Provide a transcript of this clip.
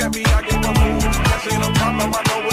happy, I give a move. That ain't no problem, I know